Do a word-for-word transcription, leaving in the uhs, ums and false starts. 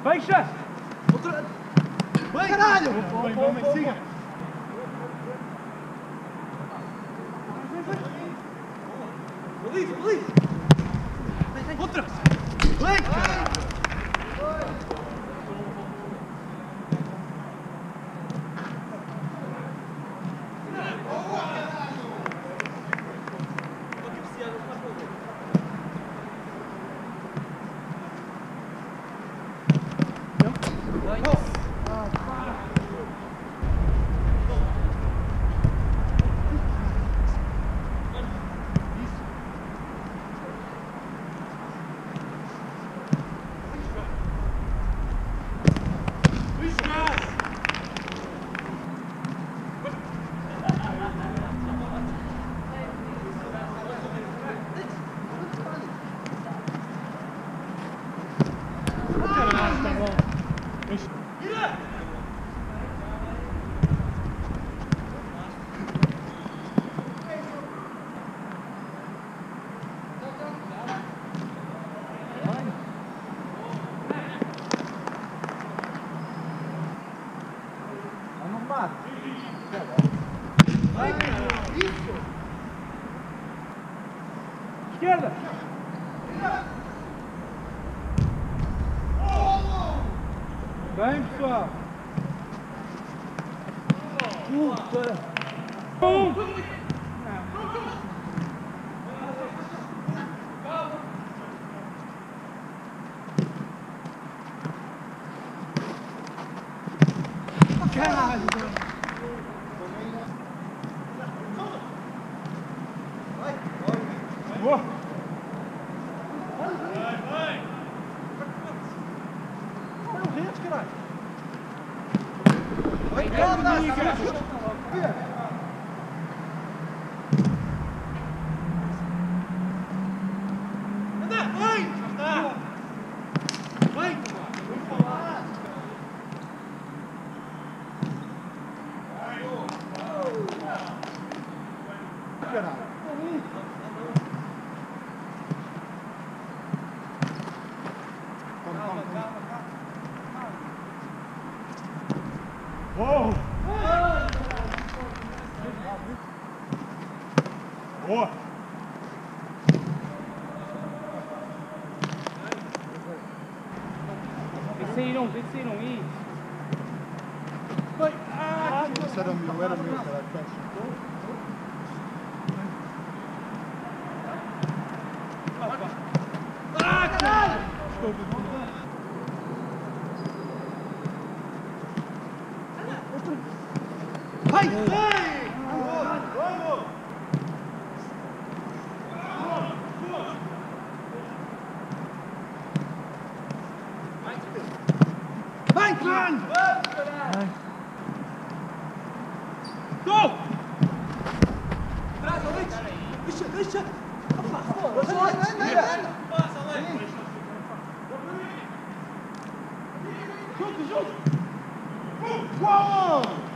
Fecha! Outra! Vem! Caralho! Vem, vem, vem, siga! Bolívia, Bolívia! Outra! Vem! Caralho! Esquerda! Bem, pessoal! Puta! Um! Caralho! Boa! Vai, vai! Olha o reto, caralho! Vai, caralho! Anda, vai! Está! Vai! Vamos falar! Caralho! Oh! Boa! Desceram, desceram, isso! Vai! Ah! Isso era meu, era meu, caralho. Ah, caralho! Vai! Vai! Vamos! Vai, Clan! Go! Traz, Alex! Deixa, deixa! Passa, vai, vai, vai! Passa, Alex! Junto, junto! Uou!